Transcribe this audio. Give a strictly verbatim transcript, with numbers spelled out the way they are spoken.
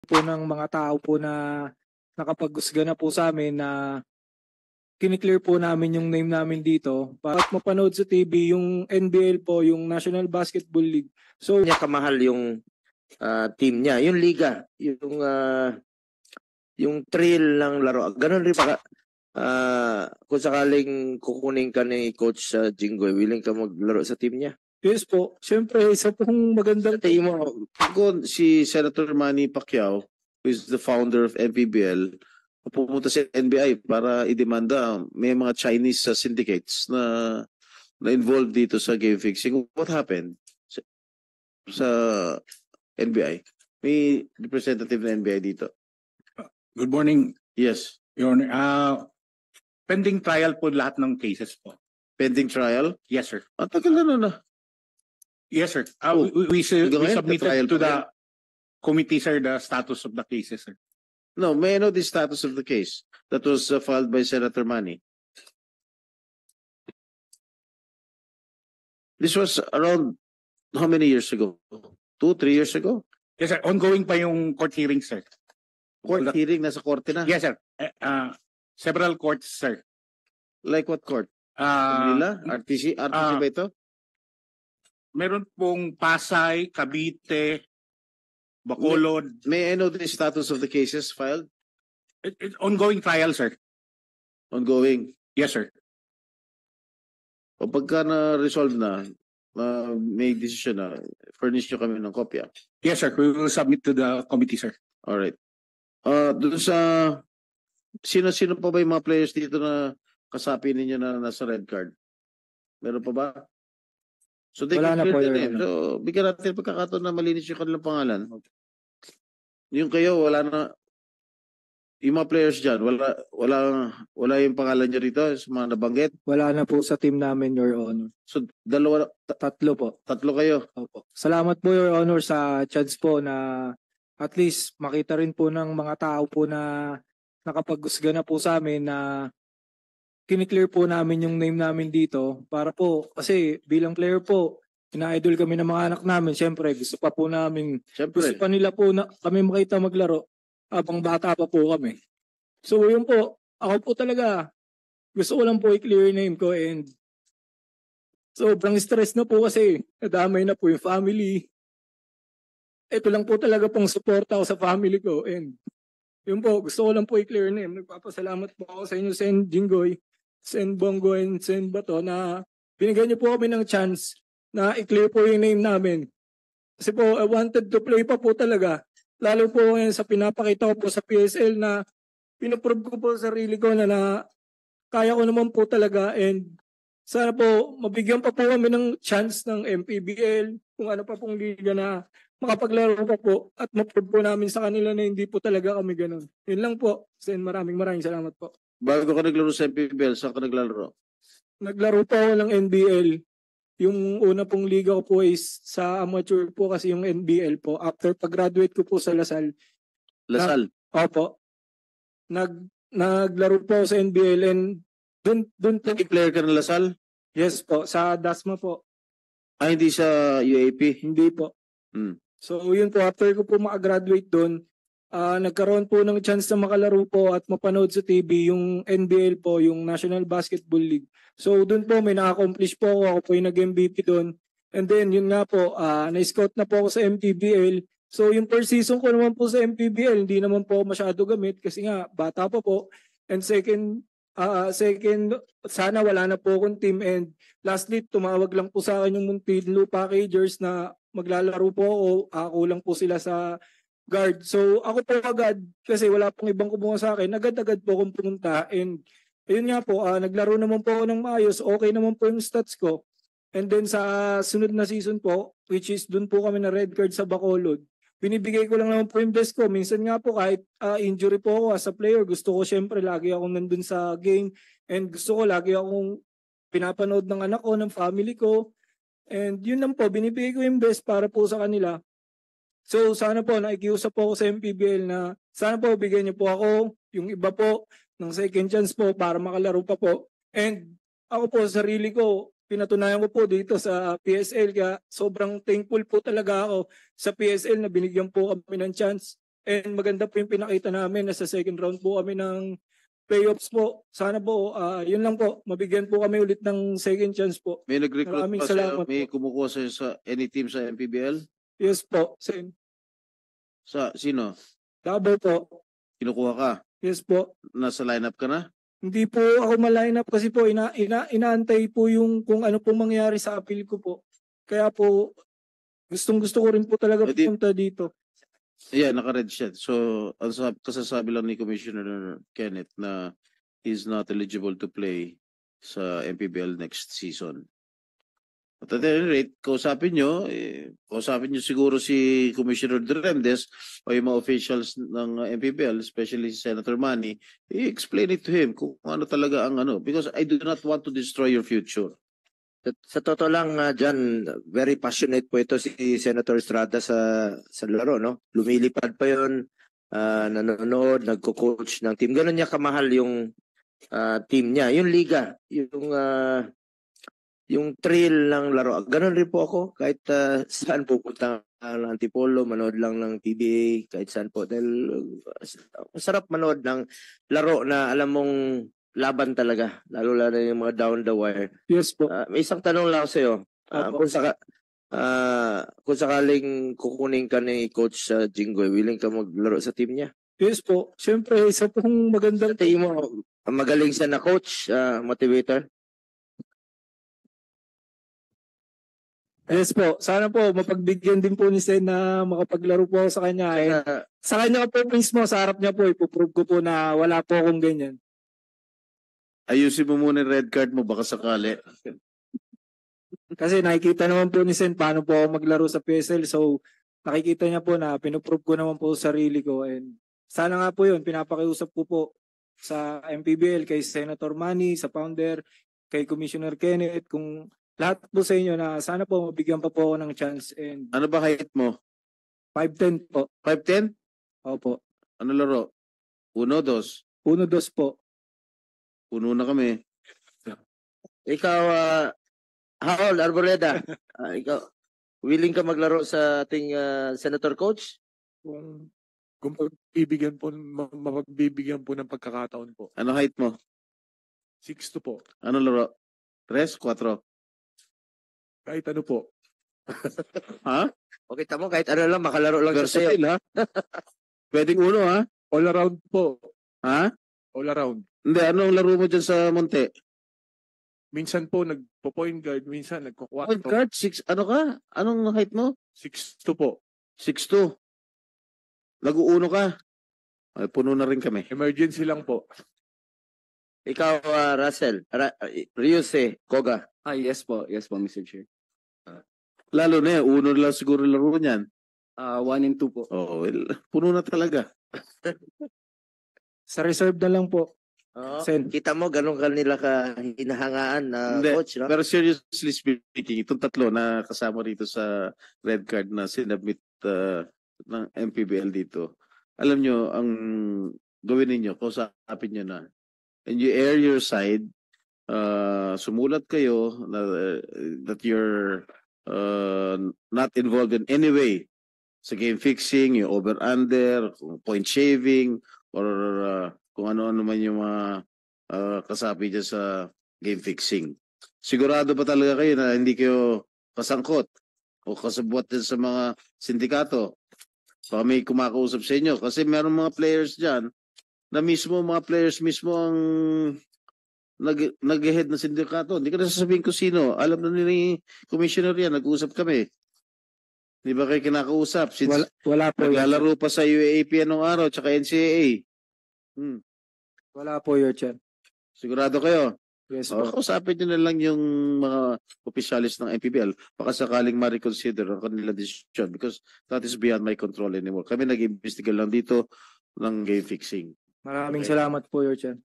po ng mga tao po na nakapag-husga na po sa amin na kiniklear po namin yung name namin dito para mapanood sa T V yung N B L po, yung National Basketball League. So, Niya kamahal yung ah, team niya, yung liga, yung ah, yung thrill ng laro. Ganun rin pa ah, kung sakaling kukunin ka ni Coach uh, Jinggoy, willing ka maglaro sa team niya. yes po, syempre isa pong magandang Sa tingin mo, kung si Senator Manny Pacquiao, who is the founder of M P B L, pupunta sa N B I para idemanda, may mga Chinese uh, syndicates na na involved dito sa game fixing. What happened sa, sa N B I? May representative ng N B I dito. Good morning, Yes. Your Honor. Uh, pending trial po lahat ng cases po. Pending trial? Yes, sir. Ang tagal na na. Yes, sir. Uh, Oh, we, we, su- hanggang we ngayon, submitted trial to pa the rin. committee, sir, the status of the cases, sir. No, may I know the status of the case that was uh, filed by Senator Manny? This was around how many years ago? Two, three years ago? Yes, sir. Ongoing pa yung court hearing, sir. Court Wala- hearing, nasa korte na. Yes, sir. Uh, uh, several courts, sir. Like what court? Uh, Manila? R T C? R T C ah, ba ito? meron pong Pasay, Cavite, Bacolod. May I know the status of the cases filed? It, it, ongoing trial, sir. Ongoing. Yes, sir. O pagka na-resolve na, uh, may decision na, furnish nyo kami ng kopya. Yes, sir. We will submit to the committee, sir. Alright. Uh, doon sa, sino-sino pa ba yung mga players dito na kasapi ninyo na nasa red card? Meron pa ba? So they Wala can na clear po, the Your name. Honor. So bigyan natin pagkakataon na malinis yung kanilang pangalan. Yung kayo, wala na, yung mga players dyan, wala, wala, wala yung pangalan nyo rito, sa mga nabanggit. wala na po sa team namin, Your Honor. So dalawa, ta- Tatlo po. tatlo kayo. Opo. Salamat po, Your Honor, sa chance po na at least makita rin po ng mga tao po na nakapag-husga na po sa amin na kiniklear po namin yung name namin dito para po, kasi bilang player po, ina-idol kami ng mga anak namin. Siyempre, gusto pa po namin, gusto Siyempre. pa nila po na kami makita maglaro habang bata pa po kami. So yun po, ako po talaga, gusto ko lang po i-clear yung name ko and sobrang stress na po kasi nadamay na po yung family. Ito lang po talaga pong suporta ko sa family ko and yun po, gusto ko lang po i-clear yung name. Nagpapasalamat po ako sa inyo, Sen Jinggoy, Sen Bongo, and Sen Bato na binigyan niyo po kami ng chance na i-clear po yung name namin. Kasi po, I wanted to play pa po talaga. Lalo po ngayon sa pinapakita ko po sa P S L na pinaprove ko po sa sarili ko na, na kaya ko naman po talaga and sana po mabigyan pa po kami ng chance ng M P B L, kung ano pa pong liga na makapaglaro pa po at ma-prove po namin sa kanila na hindi po talaga kami ganun. Yun lang po. Sen, maraming maraming salamat po. Bago ka naglaro sa M P B L, saan ka naglalaro? Naglaro po ako ng N B L. Yung una pong liga ko po is sa amateur po kasi yung N B L po. After pag-graduate ko po sa Lasal, Lasal. opo, nag, naglaro po ako sa N B L and dun, dun po, Naging player ka ng Lasal? yes po, sa Dasma po. Ah, hindi sa U A P? Hindi po. Hmm. So yun po, after ko po makagraduate doon, ah nagkaroon po ng chance na makalaro po at mapanood sa T V yung N B L po, yung National Basketball League. So doon po may na-accomplish po ako, ako po yung nag-M V P doon. And then yun nga po, ah na-scout na po ako sa M P B L. So yung first season ko naman po sa M P B L, hindi naman po masyado gamit kasi nga bata pa po. And second, ah second, sana wala na po akong team. And lastly, tumawag lang po sa akin yung Muntinlupa Packagers na maglalaro po ako, ako lang po sila sa guard. So ako po agad, kasi wala pong ibang kumuha sa akin, agad-agad po akong pumunta. And ayun nga po, ah, naglaro naman po ako ng maayos, okay naman po yung stats ko. And then sa sunod na season po, which is dun po kami na red card sa Bacolod, binibigay ko lang naman po yung best ko. Minsan nga po kahit ah, injury po ako as a player, gusto ko syempre lagi akong nandun sa game and gusto ko lagi akong pinapanood ng anak ko, ng family ko. And yun lang po, binibigay ko yung best para po sa kanila. So sana po, nakikiusap po ako sa M P B L na sana po bigyan niyo po ako, yung iba po, ng second chance po para makalaro pa po. And ako po, sarili ko, pinatunayan ko po dito sa P S L kaya sobrang thankful po talaga ako sa P S L na binigyan po kami ng chance And maganda po yung pinakita namin na sa second round po kami ng playoffs po. Sana po, ah, yun lang po, mabigyan po kami ulit ng second chance po. May nag-recruit Maraming pa sa'yo, salamat may po. kumukuha sa'yo sa any team sa M P B L? Yes po, Sen. Sa sino? Double po. Kinukuha ka? Yes po. Nasa lineup ka na? Hindi po ako ma-line up kasi po ina, ina, inaantay po yung kung ano po mangyari sa appeal ko po. Kaya po, gustong gusto ko rin po talaga Eh di- pumunta dito. Yeah, naka-red shirt. So, ang sab- kasasabi lang ni Commissioner Kenneth na he's not eligible to play sa M P B L next season. At at any rate, kausapin nyo, eh, kausapin nyo siguro si Commissioner Duremdes o yung mga officials ng uh, M P B L, especially si Senator Manny, i-explain it to him kung ano talaga ang ano. Because I do not want to destroy your future. Sa, sa totoo lang, uh, John, very passionate po ito si Senator Estrada sa sa laro, no? Lumilipad pa yun, ah, nanonood, nagko-coach ng team. Ganun niya kamahal yung ah, team niya. Yung liga, yung ah, yung thrill ng laro. Ganun rin po ako. Kahit ah, saan pupunta ng Antipolo, manood lang ng T V A, kahit saan po. Dahil uh, masarap manood ng laro na alam mong laban talaga. Lalo lalo yung mga down the wire. Yes po. Ah, may isang tanong lang ako sa'yo. Ah, Opo. kung, saka, ah, kung sakaling kukunin ka ni Coach uh, Jinggoy, willing ka maglaro sa team niya? Yes po. Siyempre, isa pong magandang Sa tingin mo, magaling siya na coach, ah, motivator? Yes po. Sana po mapagbigyan din po ni Sen na makapaglaro po ako sa kanya. And Ah, sa kanya po mismo, sa harap niya po, ipoprove ko po na wala po akong ganyan. Ayusin mo muna yung red card mo, baka sakali. Kasi nakikita naman po ni Sen paano po ako maglaro sa P S L. So nakikita niya po na pinuprove ko naman po sa sarili ko. And sana nga po yun, pinapakiusap ko po sa M P B L, kay Senator Manny, sa founder, kay Commissioner Kenneth, kung lahat po sa inyo na sana po mabigyan pa po ako ng chance. And Ano ba height mo? five ten po. five ten? Opo. Ano laro? Uno, dos. Uno, dos po. Puno na kami. ikaw, uh, Haol Arboleda, ah, ikaw, willing ka maglaro sa ating ah, Senator Coach? Kung kung pagbibigyan po ma- mapagbibigyan po ng pagkakataon po. Ano height mo? six two po. Ano laro? Tres, cuatro. Kahit ano po. Ha? O kita mo, kahit ano lang, makalaro lang siya sa'yo. Versatile, ha? Pwedeng uno, ha? All around po. Ha? All around. Hindi, anong laro mo dyan sa Monte? Minsan po nagpo-point guard, minsan Point nagko-quarto. guard, six, ano ka? Anong height mo? six two po. six two. Nag-uuno ka? Ay, puno na rin kami. Emergency lang po. Ikaw, ah, Russell, Ra- Ryuse, Koga. Ah, yes po. Yes po, Mister Chair. Lalo na yan, uno lang siguro laro niyan. Ah, one and two po. Oo, well, puno na talaga. Sa reserve na lang po. Oo. Sen. Kita mo, ganun ka nila ka hinahangaan na Hindi, coach, no? Pero seriously speaking, itong tatlo na kasama rito sa red card na sinabit uh, ng M P B L dito, alam nyo, ang gawin ninyo, kausapin nyo na. And you air your side, uh, sumulat kayo na, uh, that you're uh, not involved in any way sa game fixing, yung over-under, point shaving, or uh, kung ano-ano man yung mga uh, kasapi dyan sa game fixing. Sigurado ba talaga kayo na hindi kayo kasangkot o kasabwat din sa mga sindikato? Baka may kumakausap sa inyo. Kasi meron mga players dyan na mismo, mga players mismo ang nag, nag-head ng sindikato. Hindi ko na sasabihin kung sino. Alam na ni Commissioner yan, nag-usap kami. Di ba kayo kinakausap? Since Wala, wala po. Your Chair. naglalaro pa sa U A A P anong araw, tsaka N C A A. Hmm. Wala po, Your Chair. Sigurado kayo? Yes O, po. kausapin nyo na lang yung mga opisyalis ng M P B L baka sakaling ma-reconsider ang kanila decision because that is beyond my control anymore. Kami nag-imbestiga lang dito ng game fixing. Maraming Okay. salamat po, Your Chair.